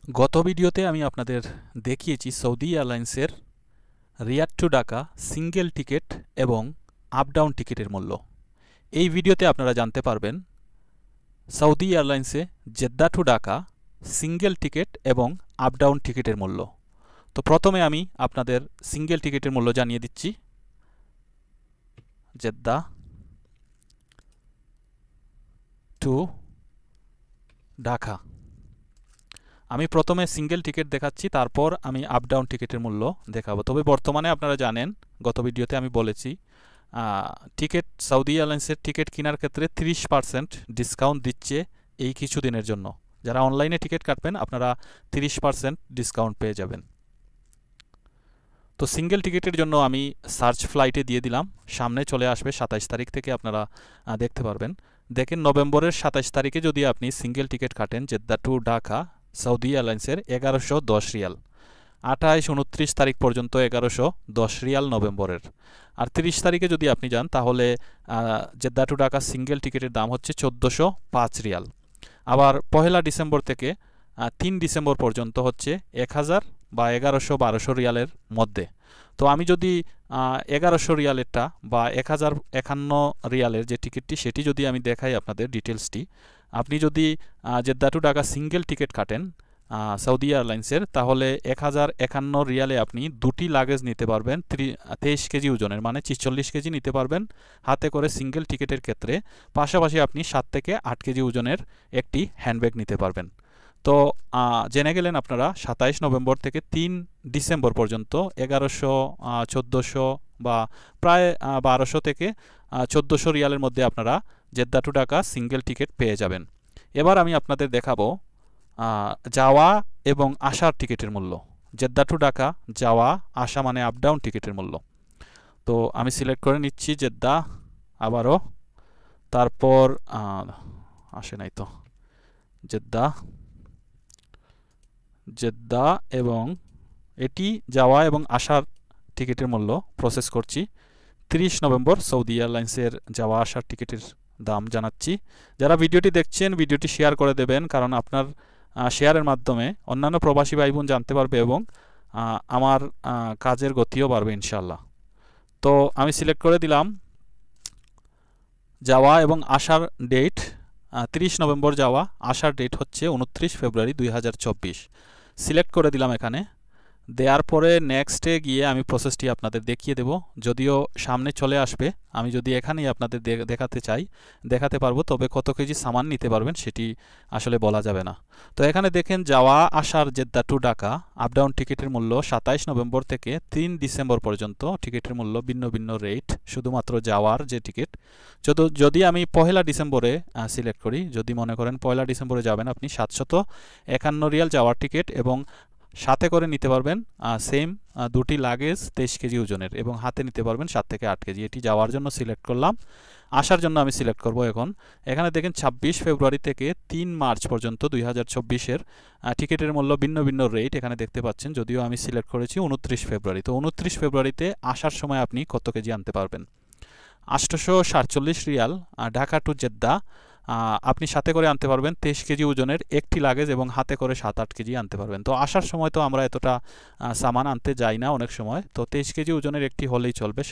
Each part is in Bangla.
গত ভিডিওতে আমি আপনাদের দেখিয়েছি সৌদি এয়ারলাইন্সের Riyadh to Dhaka single ticket এবং আপ ডাউন টিকিটের মূল্য। এই ভিডিওতে আপনারা জানতে পারবেন সৌদি এয়ারলাইন্সে Jeddah to Dhaka single ticket এবং আপ ডাউন টিকিটের মূল্য। তো প্রথমে আমি আপনাদের সিঙ্গেল টিকিটের মূল্য জানিয়ে দিচ্ছি। জেদ্দা টু ঢাকা আমি প্রথমে সিঙ্গেল টিকিট দেখাচ্ছি, তারপর আমি আপ ডাউন টিকিটের মূল্য দেখাবো। তবে বর্তমানে আপনারা জানেন, গত ভিডিওতে আমি বলেছি, টিকিট সৌদি এয়ারলাইন্সের টিকিট কেনার ক্ষেত্রে 30% ডিসকাউন্ট দিচ্ছে এই কিছু দিনের জন্য। যারা অনলাইনে টিকিট কাটবেন আপনারা 30% ডিসকাউন্ট পেয়ে যাবেন। তো সিঙ্গেল টিকিটের জন্য আমি সার্চ ফ্লাইটে দিয়ে দিলাম, সামনে চলে আসবে 27 তারিখ থেকে আপনারা দেখতে পারবেন। দেখেন নভেম্বরের 27 তারিখে যদি আপনি সিঙ্গেল টিকিট কাটেন জেদ্দা টু ঢাকা সৌদি এয়ারলাইন্সের 1110 রিয়াল, 28-29 তারিখ পর্যন্ত 1110 রিয়াল নভেম্বরের। আর 30 তারিখে যদি আপনি যান তাহলে জেদ্দা টু ঢাকা সিঙ্গেল টিকিটের দাম হচ্ছে 1405 রিয়াল। আবার পহেলা ডিসেম্বর থেকে 3 ডিসেম্বর পর্যন্ত হচ্ছে 1000 বা 1100-1200 রিয়ালের মধ্যে। তো আমি যদি 1100 রিয়ালেরটা বা 1051 রিয়ালের যে টিকিটটি সেটি যদি আমি দেখাই আপনাদের ডিটেলসটি, আপনি যদি Jeddah to Dhaka single ticket কাটেন সৌদি এয়ারলাইন্সের, তাহলে 1051 রিয়ালে আপনি দুটি লাগেজ নিতে পারবেন 23 কেজি ওজনের, মানে 46 কেজি নিতে পারবেন হাতে করে সিঙ্গেল টিকিটের ক্ষেত্রে। পাশাপাশি আপনি 7 থেকে 8 কেজি ওজনের একটি হ্যান্ডব্যাগ নিতে পারবেন। তো জেনে গেলেন আপনারা 27 নভেম্বর থেকে 3 ডিসেম্বর পর্যন্ত 1100, 1400 বা প্রায় 1200 থেকে 1400 রিয়ালের মধ্যে আপনারা Jeddah to Dhaka single ticket পেয়ে যাবেন। এবার আমি আপনাদের দেখাবো যাওয়া এবং আসার টিকিটের মূল্য। জেদ্দা টু ঢাকা যাওয়া আসা মানে আপ ডাউন টিকিটের মূল্য। তো আমি সিলেক্ট করে নিচ্ছি জেদ্দা, আবারও, তারপর আসে নাই তো, জেদ্দা এবং এটি যাওয়া এবং আসার টিকিটের মূল্য প্রসেস করছি। 30 নভেম্বর সৌদি এয়ারলাইন্সের যাওয়া আসার টিকিটের দাম জানাচ্ছি। যারা ভিডিওটি দেখছেন ভিডিওটি শেয়ার করে দেবেন, কারণ আপনার শেয়ারের মাধ্যমে অন্যান্য প্রবাসী ভাই বোন জানতে পারবে এবং আমার কাজের গতিও বাড়বে ইনশাল্লাহ। তো আমি সিলেক্ট করে দিলাম যাওয়া এবং আসার ডেট 30 নভেম্বর যাওয়া, আসার ডেট হচ্ছে 29 ফেব্রুয়ারি 2024। সিলেক্ট করে দিলাম এখানে। দেওয়ার পরে নেক্সটে গিয়ে আমি প্রসেসটি আপনাদের দেখিয়ে দেব। যদিও সামনে চলে আসবে, আমি যদি এখানেই আপনাদের দেখাতে চাই দেখাতে পারবো, তবে কত কেজি সামান নিতে পারবেন সেটি আসলে বলা যাবে না। তো এখানে দেখেন যাওয়া আসার Jeddah to Dhaka up down টিকিটের মূল্য 27 নভেম্বর থেকে 3 ডিসেম্বর পর্যন্ত টিকিটের মূল্য ভিন্ন ভিন্ন রেট, শুধুমাত্র যাওয়ার যে টিকিট। যদি আমি পহেলা ডিসেম্বরে সিলেক্ট করি, যদি মনে করেন পহেলা ডিসেম্বরে যাবেন আপনি 751 রিয়াল যাওয়ার টিকিট এবং সাথে করে নিতে পারবেন সেম দুটি লাগেজ 23 কেজি ওজনের এবং হাতে নিতে পারবেন 7 থেকে 8 কেজি। এটি যাওয়ার জন্য সিলেক্ট করলাম। আসার জন্য আমি সিলেক্ট করব এখন। এখানে দেখেন 26 ফেব্রুয়ারি থেকে 3 মার্চ পর্যন্ত 2024-এর টিকিটের মূল্য ভিন্ন ভিন্ন রেট এখানে দেখতে পাচ্ছেন। যদিও আমি সিলেক্ট করেছি 29 ফেব্রুয়ারি। তো 29 ফেব্রুয়ারিতে আসার সময় আপনি কত কেজি আনতে পারবেন? 847 রিয়াল ঢাকা টু জেদ্দা আপনি সাথে করে আনতে পারবেন 23 কেজি ওজনের একটি লাগেজ এবং হাতে করে 7-8 কেজি আনতে পারবেন। তো আসার সময় তো আমরা এতটা সামান আনতে যাই না অনেক সময়, তো 23 কেজি ওজনের একটি হলেই চলবে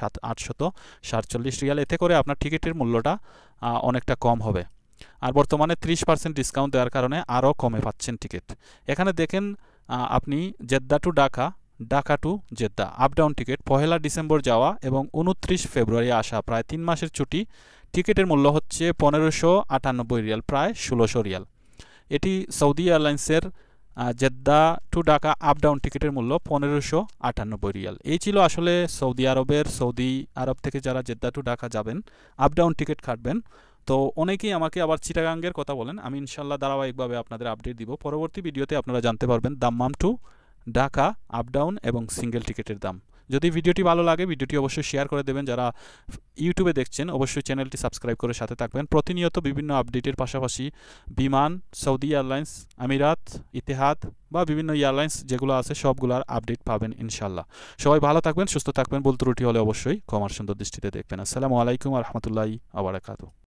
847 রিয়াল। এতে করে আপনার টিকিটের মূল্যটা অনেকটা কম হবে। আর বর্তমানে 30% ডিসকাউন্ট দেওয়ার কারণে আরও কমে পাচ্ছেন টিকিট। এখানে দেখেন আপনি Jeddah to Dhaka, Dhaka to Jeddah up down ticket পহেলা ডিসেম্বর যাওয়া এবং 29 ফেব্রুয়ারি আসা, প্রায় 3 মাসের ছুটি। টিকিটের মূল্য হচ্ছে 1598 রিয়াল, প্রায় 1600 রিয়াল। এটি সৌদি এয়ারলাইন্সের Jeddah to Dhaka up down টিকিটের মূল্য 1598 রিয়াল। এই ছিল আসলে সৌদি আরব থেকে যারা জেদ্দা টু ঢাকা যাবেন আপ ডাউন টিকিট কাটবেন। তো অনেকেই আমাকে আবার চিটাগাঙ্গের কথা বলেন, আমি ইনশাল্লাহ ধারাবাহিকভাবে আপনাদের আপডেট দিব। পরবর্তী ভিডিওতে আপনারা জানতে পারবেন Dammam to Dhaka up down এবং সিঙ্গেল টিকিটের দাম। যদি ভিডিওটি ভালো লাগে ভিডিওটি অবশ্যই শেয়ার করে দেবেন। যারা ইউটিউবে দেখছেন অবশ্যই চ্যানেলটি সাবস্ক্রাইব করে সাথে থাকবেন। প্রতিনিয়ত বিভিন্ন আপডেটের পাশাপাশি বিমান, সৌদি এয়ারলাইন্স, আমিরাত, ইতিহাদ বা বিভিন্ন এয়ারলাইন্স যেগুলো আছে সবগুলোর আপডেট পাবেন ইনশাল্লাহ। সবাই ভালো থাকবেন, সুস্থ থাকবেন। ভুল ত্রুটি হলে অবশ্যই ক্ষমার সুন্দর দৃষ্টিতে দেখবেন। আসসালামু আলাইকুম ওয়া রাহমাতুল্লাহি ওয়া বারাকাতুহু।